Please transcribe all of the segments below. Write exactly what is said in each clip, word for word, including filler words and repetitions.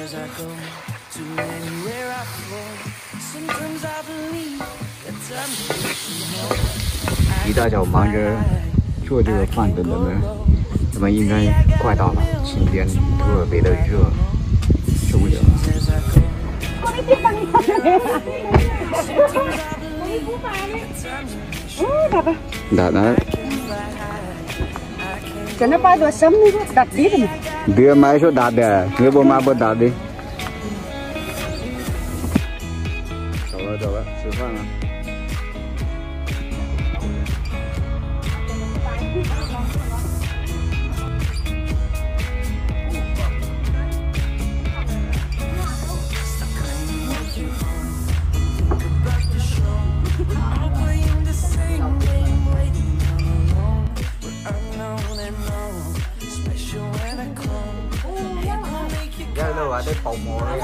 一大早忙着做这个饭等等的，咱们应该快到了。今天特别的热，受不了了。Đạt đấy. Cho nó ba đồ sắm đi, đặt tí rồi. Đưa máy số đạt để, người bố má bố đạt đi. Rồi rồi rồi, xử phạt nào. Cái đâu ở đây bầu mồ đấy.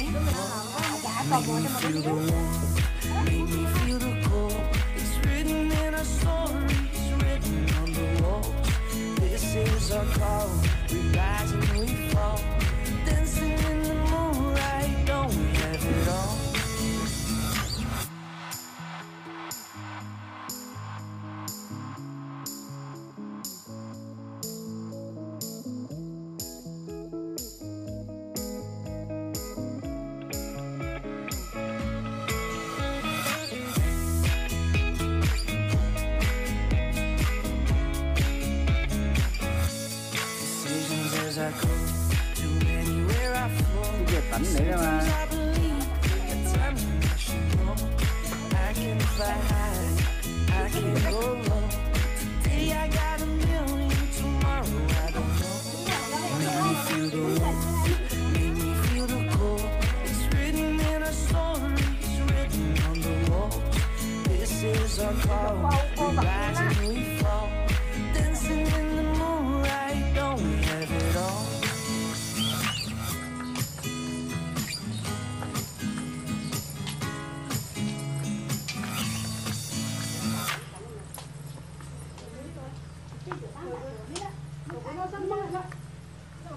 Cái tánh này đó mà. This is our call, we rise and we fall, dancing in